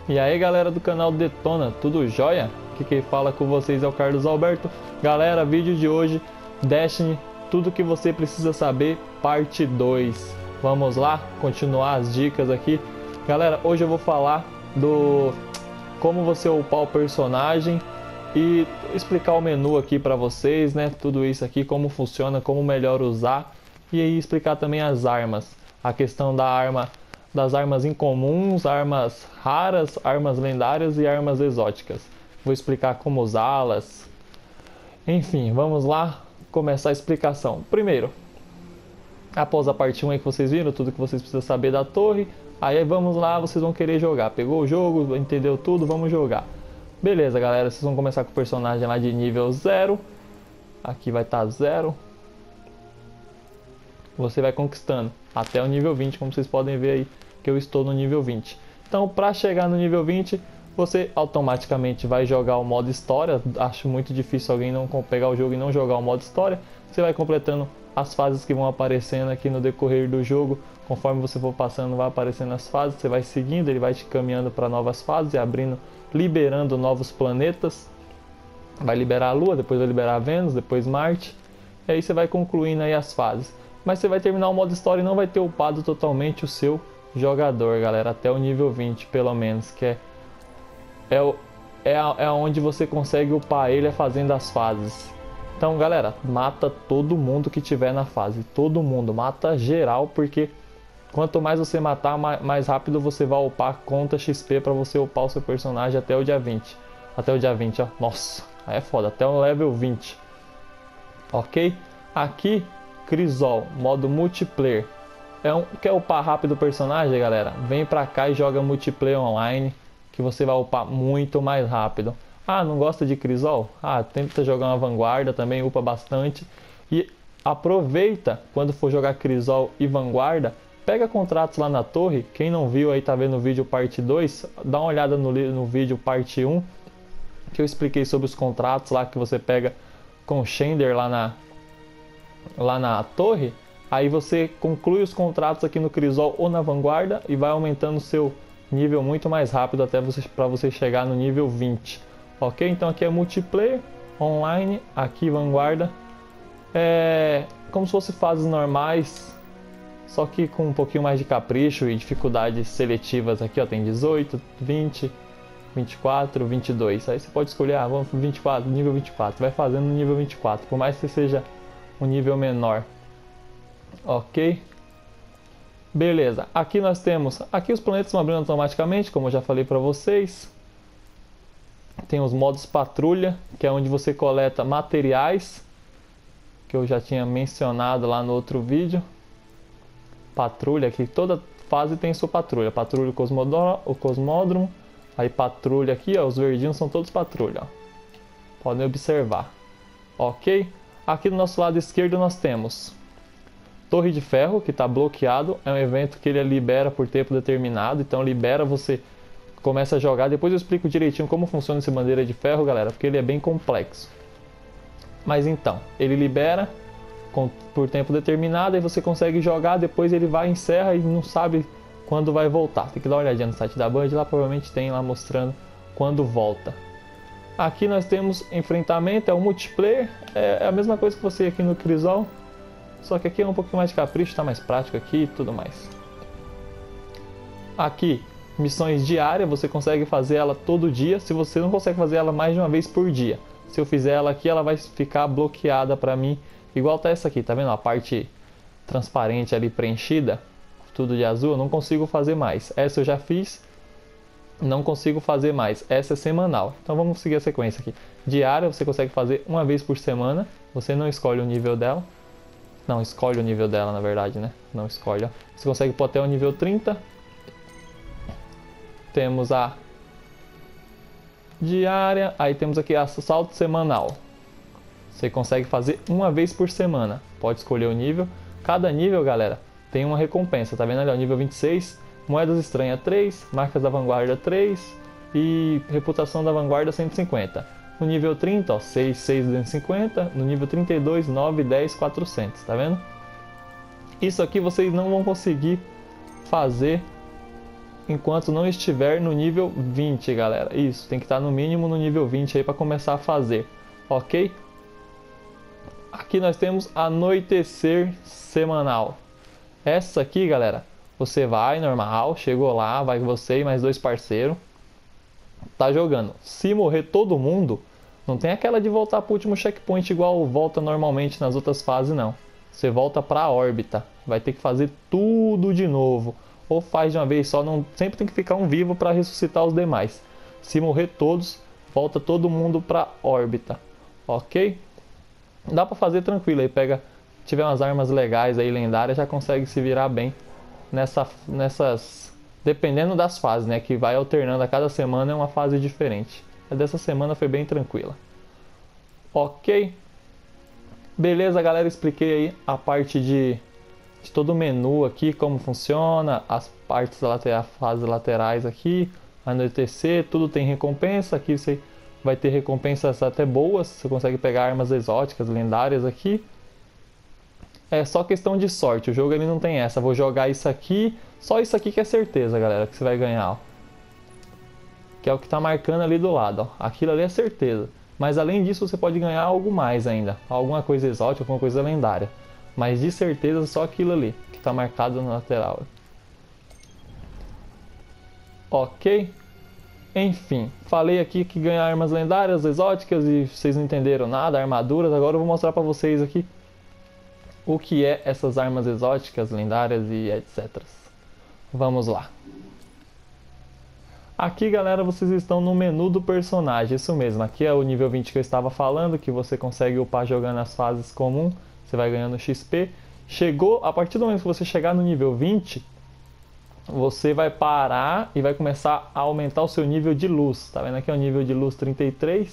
E aí galera do canal Detona, tudo jóia? Aqui quem fala com vocês é o Carlos Alberto. Galera, vídeo de hoje, Destiny, tudo que você precisa saber, parte 2. Vamos lá, continuar as dicas aqui. Galera, hoje eu vou falar do como você upar o personagem e explicar o menu aqui para vocês, né? Tudo isso aqui, como funciona, como melhor usar. E aí explicar também as armas, a questão da arma, das armas incomuns, armas raras, armas lendárias e armas exóticas. Vou explicar como usá-las. Enfim, vamos lá começar a explicação. Primeiro, após a parte 1 aí que vocês viram, tudo que vocês precisam saber da torre, aí vamos lá, vocês vão querer jogar. Pegou o jogo, entendeu tudo, vamos jogar. Beleza, galera, vocês vão começar com o personagem lá de nível 0. Aqui vai estar 0. Você vai conquistando até o nível 20, como vocês podem ver aí que eu estou no nível 20. Então, para chegar no nível 20, você automaticamente vai jogar o modo história. Acho muito difícil alguém não pegar o jogo e não jogar o modo história. Você vai completando as fases que vão aparecendo aqui no decorrer do jogo. Conforme você for passando, vai aparecendo as fases. Você vai seguindo, ele vai te caminhando para novas fases e abrindo, liberando novos planetas. Vai liberar a Lua, depois vai liberar a Vênus, depois Marte. E aí você vai concluindo aí as fases. Mas você vai terminar o modo história e não vai ter upado totalmente o seu jogador, galera, até o nível 20 pelo menos, que é onde você consegue upar ele fazendo as fases. Então, galera, mata todo mundo que tiver na fase, todo mundo, mata geral, porque quanto mais você matar, mais rápido você vai upar, conta XP para você upar o seu personagem até o dia 20. Até o dia 20, ó, nossa, aí é foda, até o level 20. Ok? Aqui, Crisol, modo multiplayer. Quer upar rápido o personagem, galera? Vem pra cá e joga multiplayer online, que você vai upar muito mais rápido. Ah, não gosta de Crisol? Ah, tenta jogar uma Vanguarda, também upa bastante. E aproveita, quando for jogar Crisol e Vanguarda, pega contratos lá na torre. Quem não viu aí, tá vendo o vídeo parte 2, dá uma olhada no vídeo parte 1, que eu expliquei sobre os contratos lá que você pega com o Shender lá na torre. Aí você conclui os contratos aqui no Crisol ou na Vanguarda e vai aumentando o seu nível muito mais rápido até para você chegar no nível 20. Ok? Então aqui é multiplayer, online, aqui Vanguarda. É como se fosse fases normais, só que com um pouquinho mais de capricho e dificuldades seletivas aqui, ó, tem 18, 20, 24, 22. Aí você pode escolher, vamos pro 24, nível 24. Vai fazendo no nível 24, por mais que seja um nível menor. Ok? Beleza, aqui nós temos, aqui os planetas vão abrindo automaticamente, como eu já falei para vocês. Tem os modos patrulha, que é onde você coleta materiais, que eu já tinha mencionado lá no outro vídeo. Patrulha, aqui toda fase tem sua patrulha. Patrulha o cosmódromo, aí patrulha aqui, ó, os verdinhos são todos patrulha, ó. Podem observar. Ok? Aqui do nosso lado esquerdo nós temos Torre de Ferro, que está bloqueado. É um evento que ele libera por tempo determinado. Então libera, você começa a jogar. Depois eu explico direitinho como funciona esse bandeira de ferro, galera, porque ele é bem complexo. Mas então, ele libera por tempo determinado e você consegue jogar. Depois ele vai, encerra e não sabe quando vai voltar. Tem que dar uma olhadinha no site da Band, lá provavelmente tem lá mostrando quando volta. Aqui nós temos enfrentamento, é o multiplayer, é a mesma coisa que você aqui no Crisol, só que aqui é um pouquinho mais de capricho, tá mais prático aqui e tudo mais. Aqui, missões diárias, você consegue fazer ela todo dia, se você não consegue fazer ela mais de uma vez por dia. Se eu fizer ela aqui, ela vai ficar bloqueada pra mim, igual tá essa aqui, tá vendo? A parte transparente ali preenchida, tudo de azul, eu não consigo fazer mais. Essa eu já fiz. Não consigo fazer mais. Essa é semanal. Então vamos seguir a sequência aqui. Diária você consegue fazer uma vez por semana. Você não escolhe o nível dela. Não, escolhe o nível dela, na verdade, né? Não escolhe, ó. Você consegue pôr até o nível 30. Temos a diária. Aí temos aqui a assalto semanal. Você consegue fazer uma vez por semana. Pode escolher o nível. Cada nível, galera, tem uma recompensa. Tá vendo ali, ó, nível 26. Moedas estranhas 3, marcas da vanguarda 3 e reputação da vanguarda 150. No nível 30, ó, 6, 6, 250. No nível 32, 9, 10, 400. Tá vendo? Isso aqui vocês não vão conseguir fazer enquanto não estiver no nível 20, galera. Isso, tem que estar no mínimo no nível 20 aí para começar a fazer, ok? Aqui nós temos anoitecer semanal. Essa aqui, galera, você vai normal, chegou lá, vai você e mais 2 parceiros, tá jogando. Se morrer todo mundo, não tem aquela de voltar pro último checkpoint igual volta normalmente nas outras fases, não. Você volta pra órbita, vai ter que fazer tudo de novo. Ou faz de uma vez só, não, sempre tem que ficar um vivo para ressuscitar os demais. Se morrer todos, volta todo mundo pra órbita, ok? Dá pra fazer tranquilo aí, pega, tiver umas armas legais aí, lendárias, já consegue se virar bem nessas, dependendo das fases, né, que vai alternando a cada semana, é uma fase diferente. A dessa semana foi bem tranquila. Ok? Beleza, galera, expliquei aí a parte de todo o menu aqui, como funciona, as partes laterais, fases laterais aqui, anoitecer, tudo tem recompensa, aqui você vai ter recompensas até boas, você consegue pegar armas exóticas, lendárias aqui. É só questão de sorte, o jogo ele não tem essa, vou jogar isso aqui, só isso aqui que é certeza, galera, que você vai ganhar, ó. Que é o que está marcando ali do lado, ó. Aquilo ali é certeza. Mas além disso você pode ganhar algo mais ainda, alguma coisa exótica, alguma coisa lendária. Mas de certeza só aquilo ali, que está marcado no lateral. Ok? Enfim, falei aqui que ganha armas lendárias, exóticas e vocês não entenderam nada, armaduras. Agora eu vou mostrar para vocês aqui o que é essas armas exóticas, lendárias e etc. Vamos lá. Aqui, galera, vocês estão no menu do personagem, isso mesmo. Aqui é o nível 20 que eu estava falando, que você consegue upar jogando as fases comum. Você vai ganhando XP. Chegou, a partir do momento que você chegar no nível 20, você vai parar e vai começar a aumentar o seu nível de luz. Tá vendo aqui é o nível de luz 33?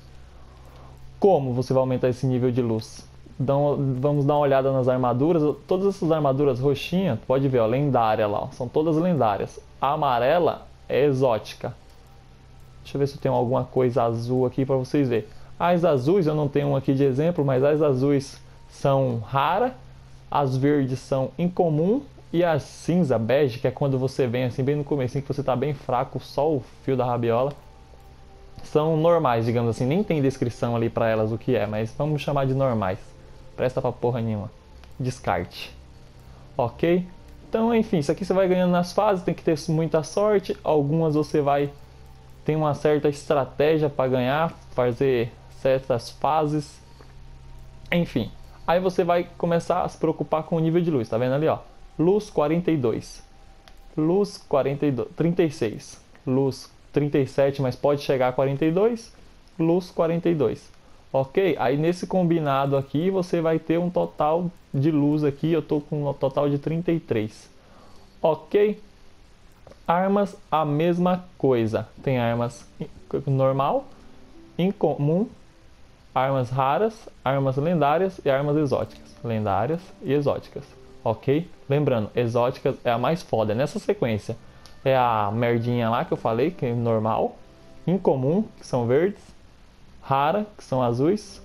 Como você vai aumentar esse nível de luz? Então, vamos dar uma olhada nas armaduras. Todas essas armaduras roxinhas, pode ver, ó, lendária lá, ó, são todas lendárias. A amarela é exótica. Deixa eu ver se eu tenho alguma coisa azul aqui para vocês verem. As azuis, eu não tenho um aqui de exemplo, mas as azuis são rara, as verdes são incomum e as cinza, bege, que é quando você vem assim bem no começo, que você está bem fraco, só o fio da rabiola, são normais, digamos assim. Nem tem descrição ali para elas o que é, mas vamos chamar de normais. Presta pra porra nenhuma. Descarte. Ok? Então, enfim, isso aqui você vai ganhando nas fases, tem que ter muita sorte. Algumas você vai ter uma certa estratégia para ganhar, fazer certas fases. Enfim, aí você vai começar a se preocupar com o nível de luz, tá vendo ali, ó? Luz 42. Luz 42, 36. Luz 37, mas pode chegar a 42. Luz 42. Ok? Aí nesse combinado aqui você vai ter um total de luz aqui, eu tô com um total de 33. Ok? Armas, a mesma coisa. Tem armas normal, incomum, armas raras, armas lendárias e armas exóticas. Lendárias e exóticas. Ok? Lembrando, exóticas é a mais foda nessa sequência. É a merdinha lá que eu falei, que é normal, incomum, que são verdes, rara, que são azuis,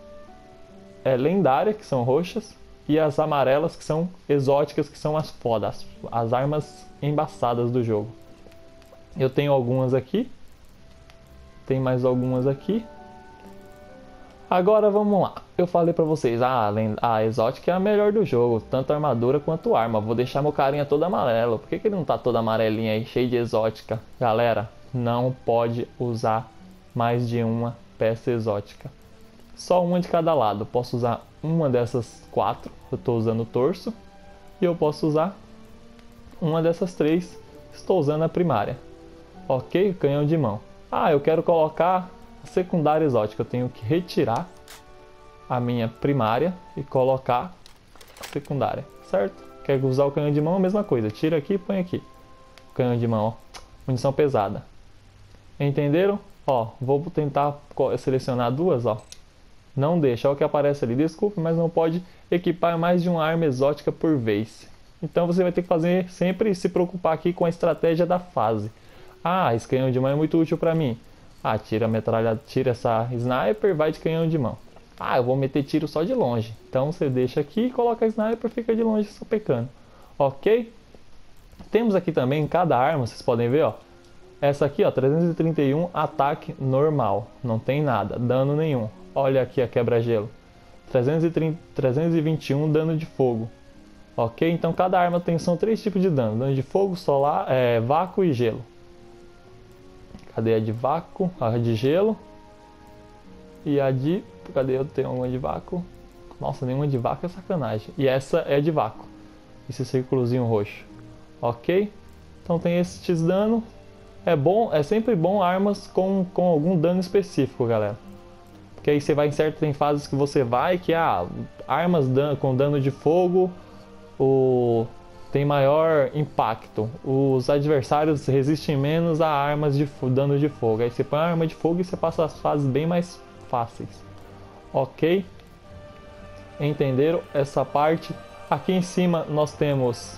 lendária, que são roxas, e as amarelas, que são exóticas, que são as fodas, as armas embaçadas do jogo. Eu tenho algumas aqui, tem mais algumas aqui. Agora vamos lá, eu falei pra vocês, a exótica é a melhor do jogo, tanto armadura quanto arma. Vou deixar meu carinha todo amarelo, por que ele não tá todo amarelinho aí, cheio de exótica? Galera, não pode usar mais de uma peça exótica, só uma de cada lado. Posso usar uma dessas 4, eu estou usando o torso, e eu posso usar uma dessas 3, estou usando a primária. Ok? Canhão de mão. Eu quero colocar a secundária exótica, eu tenho que retirar a minha primária e colocar a secundária, certo? Quer usar o canhão de mão, a mesma coisa, tira aqui e põe aqui. Canhão de mão, ó, munição pesada. Entenderam? Ó, vou tentar selecionar duas, ó. Não deixa, olha o que aparece ali. Desculpe, mas não pode equipar mais de uma arma exótica por vez. Então você vai ter que fazer sempre se preocupar aqui com a estratégia da fase. Esse canhão de mão é muito útil para mim. Tira a metralha, tira essa sniper, vai de canhão de mão. Eu vou meter tiro só de longe. Então você deixa aqui, coloca a sniper, fica de longe só pecando. Ok? Temos aqui também, em cada arma, vocês podem ver, ó. Essa aqui, ó, 331, ataque normal. Não tem nada, dano nenhum. Olha aqui a quebra-gelo. 321, dano de fogo. Ok? Então cada arma são 3 tipos de dano. Dano de fogo, solar, vácuo e gelo. Cadê a de vácuo? A de gelo. E a de... Cadê? Eu tenho uma de vácuo. Nossa, nenhuma de vácuo é sacanagem. E essa é de vácuo. Esse círculozinho roxo. Ok? Então tem esses dano. É sempre bom armas com algum dano específico, galera. Porque aí você vai tem fases que você vai que armas com dano de fogo tem maior impacto. Os adversários resistem menos a armas de dano de fogo. Aí você põe a arma de fogo e você passa as fases bem mais fáceis. Ok? Entenderam essa parte? Aqui em cima nós temos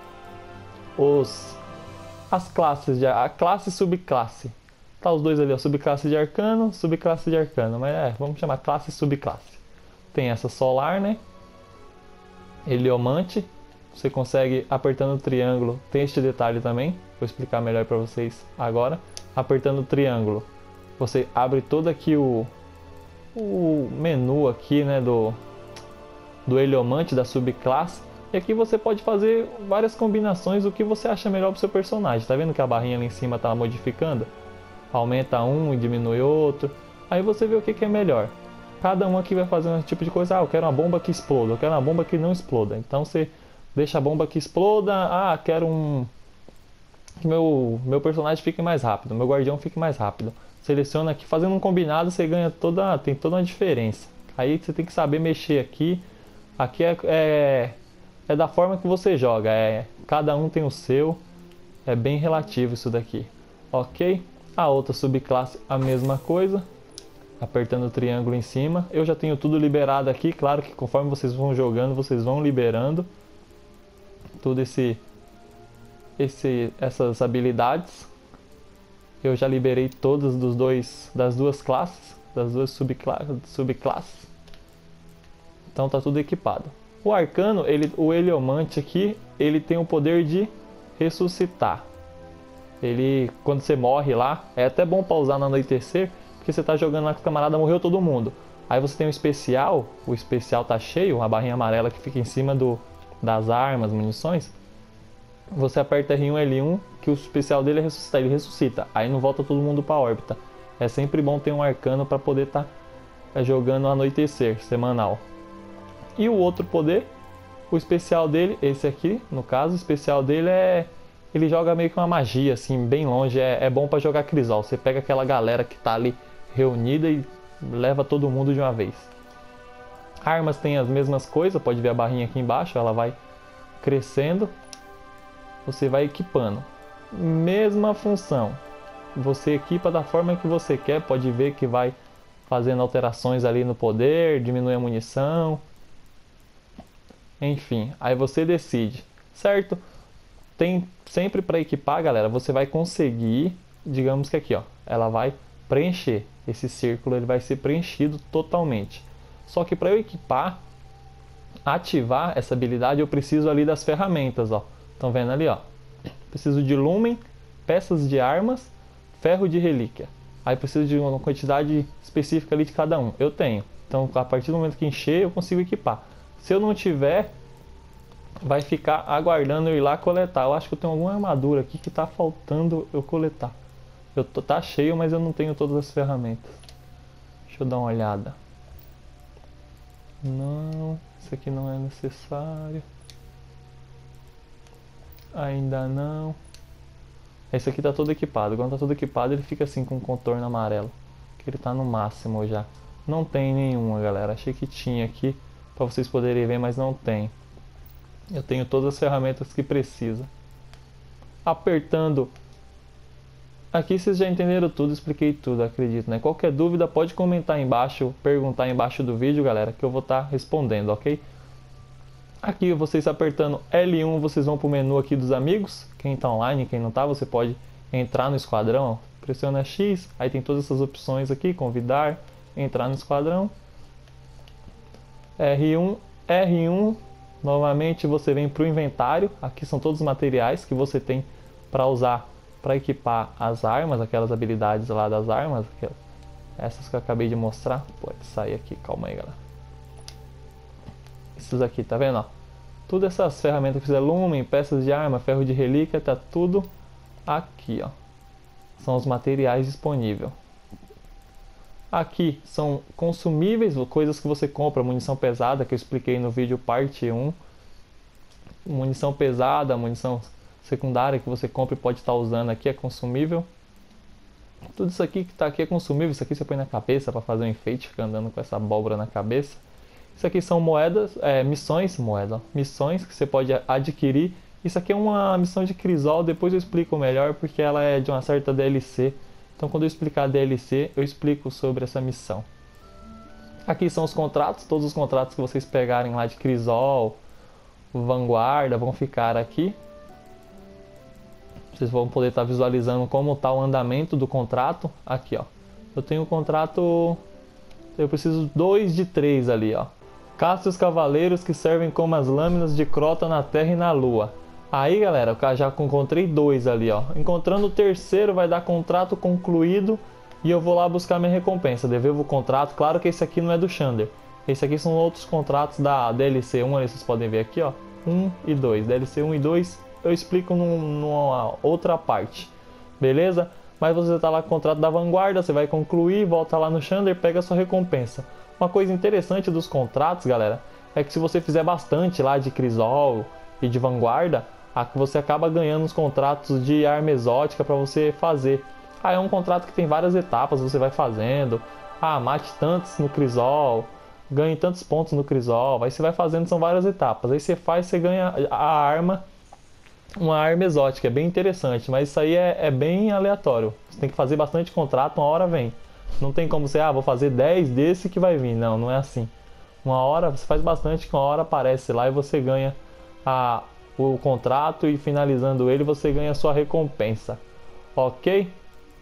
as classes, a classe e subclasse. Tá os dois ali, ó, subclasse de arcano, mas vamos chamar classe e subclasse. Tem essa solar, né? Heliomante. Você consegue apertando o triângulo. Tem este detalhe também, vou explicar melhor para vocês agora. Apertando o triângulo, você abre todo aqui o menu aqui, né, do Heliomante, da subclasse. E aqui você pode fazer várias combinações do que você acha melhor pro seu personagem. Tá vendo que a barrinha ali em cima tá modificando? Aumenta um e diminui outro. Aí você vê o que é melhor. Cada um aqui vai fazer um tipo de coisa. Eu quero uma bomba que exploda, eu quero uma bomba que não exploda. Então você deixa a bomba que exploda. Quero que meu personagem fique mais rápido, meu guardião fique mais rápido. Seleciona aqui, fazendo um combinado você ganha tem toda uma diferença. Aí você tem que saber mexer aqui. Aqui é da forma que você joga, cada um tem o seu, é bem relativo isso daqui, ok? A outra subclasse a mesma coisa, apertando o triângulo em cima. Eu já tenho tudo liberado aqui, claro que conforme vocês vão jogando, vocês vão liberando tudo essas habilidades. Eu já liberei todas das duas classes, das duas subclasses. Então tá tudo equipado. O arcano, o heliomante aqui, ele tem o poder de ressuscitar. Quando você morre lá, é até bom pausar no anoitecer, porque você tá jogando lá com o camarada, morreu todo mundo. Aí você tem o especial tá cheio, a barrinha amarela que fica em cima das armas, munições. Você aperta R1, L1, que o especial dele é ressuscitar, ele ressuscita. Aí não volta todo mundo pra órbita. É sempre bom ter um arcano para poder estar jogando no anoitecer, semanal. E o outro poder, o especial dele, esse aqui, no caso, o especial dele ele joga meio que uma magia, assim, bem longe. É bom para jogar Crisol. Você pega aquela galera que tá ali reunida e leva todo mundo de uma vez. Armas tem as mesmas coisas, pode ver a barrinha aqui embaixo, ela vai crescendo. Você vai equipando. Mesma função. Você equipa da forma que você quer, pode ver que vai fazendo alterações ali no poder, diminui a munição. Enfim, aí você decide, certo? Tem sempre para equipar, galera, você vai conseguir, digamos que aqui, ó, ela vai preencher, esse círculo ele vai ser preenchido totalmente. Só que para eu equipar, ativar essa habilidade, eu preciso ali das ferramentas, ó. Estão vendo ali, ó? Preciso de lumen, peças de armas, ferro de relíquia. Aí preciso de uma quantidade específica ali de cada um. Eu tenho. Então, a partir do momento que encher, eu consigo equipar. Se eu não tiver, vai ficar aguardando eu ir lá coletar. Eu acho que eu tenho alguma armadura aqui que tá faltando eu coletar. Tá cheio, mas eu não tenho todas as ferramentas. Deixa eu dar uma olhada. Não, isso aqui não é necessário. Ainda não. Esse aqui tá todo equipado. Quando tá todo equipado, ele fica assim com um contorno amarelo. Que ele tá no máximo já. Não tem nenhuma, galera. Achei que tinha aqui para vocês poderem ver, mas não tem. Eu tenho todas as ferramentas que precisa. Apertando aqui, vocês já entenderam tudo, expliquei tudo, acredito, né? Qualquer dúvida pode comentar aí embaixo, perguntar aí embaixo do vídeo, galera, que eu vou estar respondendo, ok? Aqui vocês apertando L1, vocês vão para o menu aqui dos amigos. Quem está online, quem não está, você pode entrar no esquadrão, ó. Pressiona X, aí tem todas essas opções aqui, convidar, entrar no esquadrão. R1, Novamente você vem para o inventário. Aqui são todos os materiais que você tem para usar para equipar as armas, aquelas habilidades lá das armas, essas que eu acabei de mostrar. Pode sair aqui, calma aí, galera. Esses aqui, tá vendo? Ó? Tudo essas ferramentas que fizer lumen, peças de arma, ferro de relíquia, tá tudo aqui, ó. São os materiais disponíveis. Aqui são consumíveis, coisas que você compra, munição pesada, que eu expliquei no vídeo parte 1. Munição pesada, munição secundária que você compra e pode estar usando aqui é consumível. Tudo isso aqui que está aqui é consumível, isso aqui você põe na cabeça para fazer um enfeite, fica andando com essa abóbora na cabeça. Isso aqui são moedas, missões que você pode adquirir. Isso aqui é uma missão de Crisol, depois eu explico melhor porque ela é de uma certa DLC. Então quando eu explicar a DLC, eu explico sobre essa missão. Aqui são os contratos, todos os contratos que vocês pegarem lá de Crisol, Vanguarda, vão ficar aqui. Vocês vão poder estar visualizando como está o andamento do contrato. Aqui, ó. Eu tenho um contrato... Eu preciso 2 de 3 ali, ó. Caça os cavaleiros que servem como as lâminas de Crota na Terra e na Lua. Aí, galera, eu já encontrei 2 ali, ó. Encontrando o terceiro vai dar contrato concluído e eu vou lá buscar minha recompensa. Devolvo o contrato. Claro que esse aqui não é do Xander. Esse aqui são outros contratos da DLC 1, ali vocês podem ver aqui, ó. 1 e 2. DLC 1 e 2 eu explico numa outra parte. Beleza? Mas você está lá com o contrato da Vanguarda, você vai concluir, volta lá no Xander, pega a sua recompensa. Uma coisa interessante dos contratos, galera, é que se você fizer bastante lá de Crisol e de Vanguarda, você acaba ganhando os contratos de arma exótica para você fazer. Ah, é um contrato que tem várias etapas, você vai fazendo. Ah, mate tantos no Crisol, ganhe tantos pontos no Crisol. Aí você vai fazendo, são várias etapas. Aí você faz, você ganha a arma, uma arma exótica. É bem interessante, mas isso aí é bem aleatório. Você tem que fazer bastante contrato, uma hora vem. Não tem como você, vou fazer 10 desse que vai vir. Não, não é assim. Uma hora, você faz bastante, que uma hora aparece lá e você ganha o contrato e finalizando ele você ganha a sua recompensa. Ok?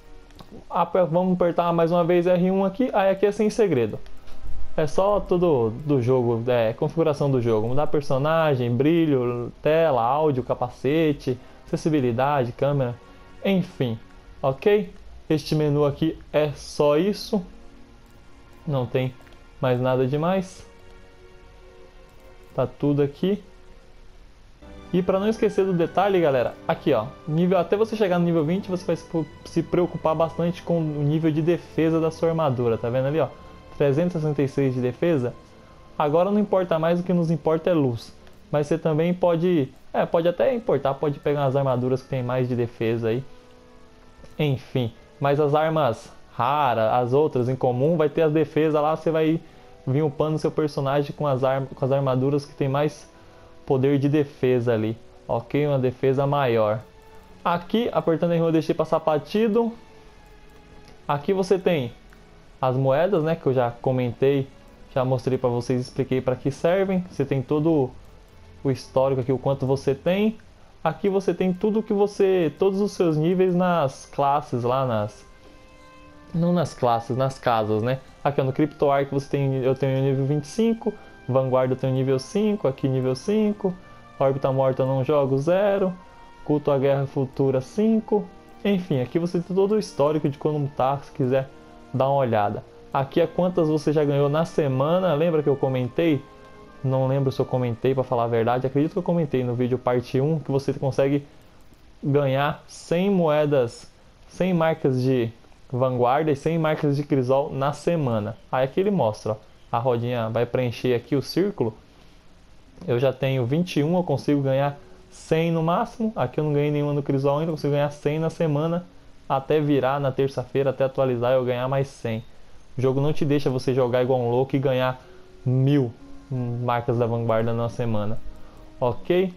Vamos apertar mais uma vez R1 aqui. Aí aqui é sem segredo. É só tudo do jogo, configuração do jogo. Mudar personagem, brilho, tela, áudio, capacete, acessibilidade, câmera, enfim. Ok? Este menu aqui é só isso. Não tem mais nada demais. Tá tudo aqui. E para não esquecer do detalhe, galera, aqui ó, até você chegar no nível 20, você vai se preocupar bastante com o nível de defesa da sua armadura, tá vendo ali ó, 366 de defesa. Agora não importa mais, o que nos importa é luz, mas você também pode até importar, pode pegar umas armaduras que tem mais de defesa aí, enfim, mas as armas raras, as outras em comum, vai ter as defesas lá, você vai vir upando seu personagem com as armaduras que tem mais poder de defesa ali, ok? Uma defesa maior. Aqui, apertando R1 eu deixei passar batido. Aqui você tem as moedas, né? Que eu já comentei, já mostrei para vocês, expliquei para que servem. Você tem todo o histórico aqui, o quanto você tem. Aqui você tem tudo que todos os seus níveis nas classes lá, não nas classes, nas casas, né? Aqui no CryptoArk eu tenho nível 25. Vanguarda eu tenho nível 5, aqui nível 5, Órbita Morta eu não jogo 0, Culto à Guerra Futura 5, enfim, aqui você tem todo o histórico de como tá, se quiser dar uma olhada. Aqui é quantas você já ganhou na semana, lembra que eu comentei? Não lembro se eu comentei, para falar a verdade, acredito que eu comentei no vídeo parte 1, que você consegue ganhar 100 moedas, 100 marcas de Vanguarda e 100 marcas de Crisol na semana. Aí aqui ele mostra, ó. A rodinha vai preencher aqui o círculo. Eu já tenho 21, eu consigo ganhar 100 no máximo. Aqui eu não ganhei nenhuma no Crisol ainda, eu consigo ganhar 100 na semana. Até virar na terça-feira, até atualizar eu ganhar mais 100. O jogo não te deixa você jogar igual um louco e ganhar 1000 marcas da Vanguarda na semana. Ok?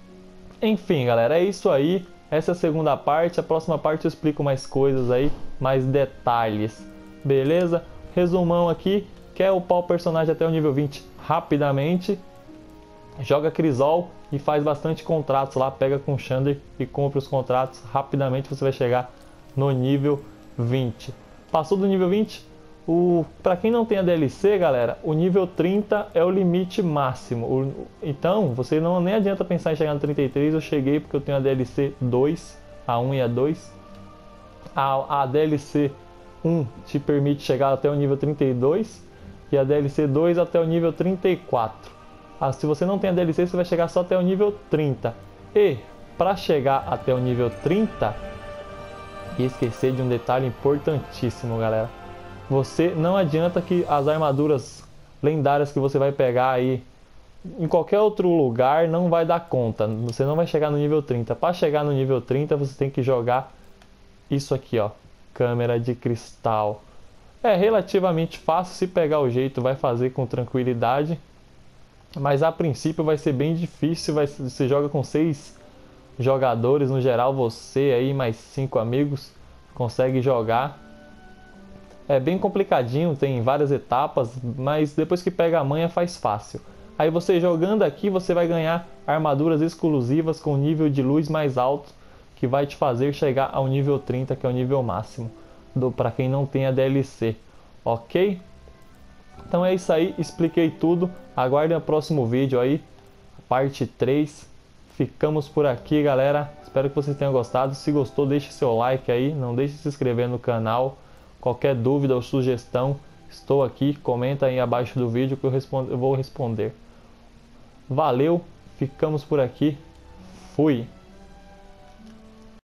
Enfim, galera, é isso aí. Essa é a segunda parte. A próxima parte eu explico mais coisas aí, mais detalhes. Beleza? Resumão aqui. Quer upar o personagem até o nível 20 rapidamente, joga Crisol e faz bastante contratos lá, pega com o Xander e compra os contratos rapidamente, você vai chegar no nível 20. Passou do nível 20, Para quem não tem a DLC, galera, o nível 30 é o limite máximo. Então, você não nem adianta pensar em chegar no 33. Eu cheguei porque eu tenho a DLC 2, a 1 e a 2. A DLC 1 te permite chegar até o nível 32 e a DLC 2 até o nível 34. Se você não tem a DLC, você vai chegar só até o nível 30. E para chegar até o nível 30, e esquecer de um detalhe importantíssimo, galera. Você não adianta que as armaduras lendárias que você vai pegar aí em qualquer outro lugar não vai dar conta. Você não vai chegar no nível 30. Para chegar no nível 30, você tem que jogar isso aqui, ó, câmera de cristal. É relativamente fácil, se pegar o jeito vai fazer com tranquilidade, mas a princípio vai ser bem difícil. Você joga com 6 jogadores no geral, você aí mais 5 amigos consegue jogar. É bem complicadinho, tem várias etapas, mas depois que pega a manha faz fácil. Aí você jogando aqui, você vai ganhar armaduras exclusivas com nível de luz mais alto, que vai te fazer chegar ao nível 30, que é o nível máximo para quem não tem a DLC, ok? Então é isso aí, expliquei tudo. Aguardem o próximo vídeo aí, parte 3. Ficamos por aqui, galera. Espero que vocês tenham gostado. Se gostou, deixe seu like aí, não deixe de se inscrever no canal. Qualquer dúvida ou sugestão, estou aqui. Comenta aí abaixo do vídeo que eu vou responder. Valeu, ficamos por aqui. Fui!